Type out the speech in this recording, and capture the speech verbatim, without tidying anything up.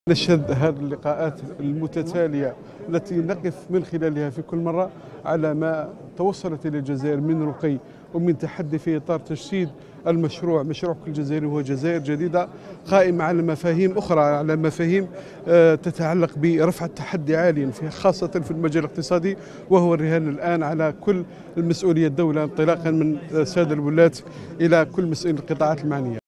نشهد هذه اللقاءات المتتالية التي نقف من خلالها في كل مرة على ما توصلت إلى الجزائر من رقي ومن تحدي في إطار تجسيد المشروع مشروع كل جزائري هو جزائر جديدة قائمة على مفاهيم أخرى، على مفاهيم تتعلق برفع التحدي عاليا في خاصة في المجال الاقتصادي، وهو الرهان الآن على كل المسؤولية الدولة انطلاقا من سادة الولاة إلى كل مسؤولين القطاعات المعنية.